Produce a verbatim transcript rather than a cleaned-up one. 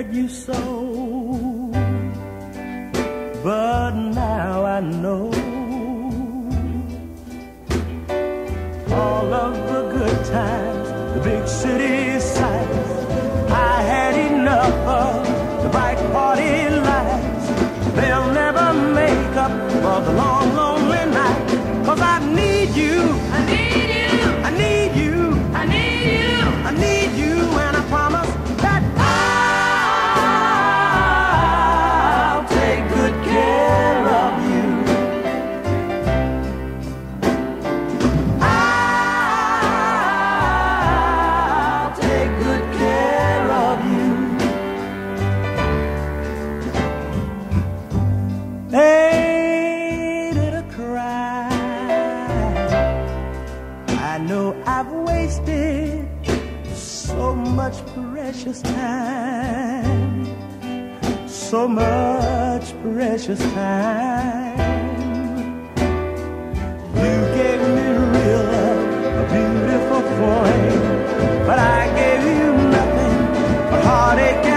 hurt you so, but now I know all of the good times, the big city sights. I had enough of the bright party lights. They'll never make up for the long, lonely night. 'Cause I need you, I need you, I need you, I need you, I need you, and I promise that I'll take good care of you. I'll take good care of you. Ain't it a cry? I know I've wasted so much precious time, so much precious time. You gave me real love, a beautiful flame, but I gave you nothing but heartache